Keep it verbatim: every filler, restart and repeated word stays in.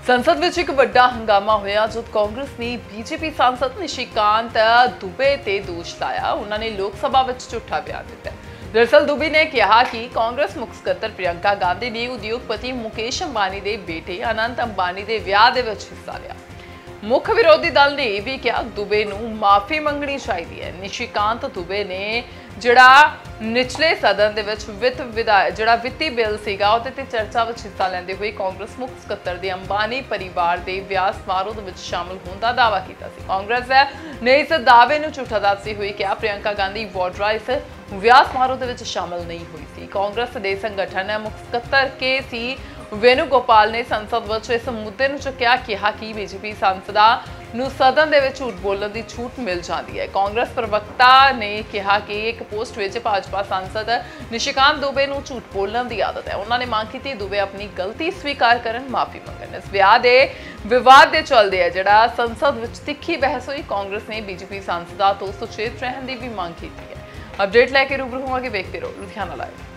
संसद में एक बड़ा हंगामा होया जब कांग्रेस ने बीजेपी सांसद निशिकांत दुबे ते दोष लाया। उन्होंने लोक सभा में झूठा बयान दिता। दरअसल दुबे ने कहा कि कांग्रेस मुख सकत्तर प्रियंका गांधी ने उद्योगपति मुकेश अंबानी के बेटे अनंत अंबानी के विआह दे विच हिस्सा लिया। मुख विरोधी दल ने यह भी कहा दुबे नूं माफी मंगनी चाहिए है। निशिकांत दुबे ने जिहड़ा निचले सदन दे विच वित्त विधायक जिहड़ा वित्ती बिल सीगा उहदे ते चर्चा विच हिस्सा लैंदे हुए कांग्रेस मुख सकत्तर दे अंबानी परिवार के विआह समारोह दे विच शामिल होने का दावा किया। कांग्रेस ने इस दावे नूं झूठा दसदे हुए कहा प्रियंका गांधी वाड्रा इस विआह समारोह दे विच शामिल नहीं हुई सी। कांग्रेस के संगठन मुख सकत्तर के सी वेणुगोपाल ने संसद विच इस मुद्दे नूं चुक्या, कहा कि बीजेपी सांसदां नूं सदन दे विच झूठ बोलण की छूट मिल जाती है। कांग्रेस प्रवक्ता ने कहा कि एक पोस्ट विच भाजपा सांसद निशिकांत दुबे नूं झूठ बोलण की आदत है। उन्होंने मांग की दुबे अपनी गलती स्वीकार करन, माफी मंगन। इस विआह दे विवाद के चलदे है जिहड़ा संसद विच तिखी बहस हुई। कांग्रेस ने बीजेपी सांसदां तो सुचेत रहण की भी मांग की है। अपडेट लैके रूबरू होवांगे, वेखते रहो लुधियाना लाइव।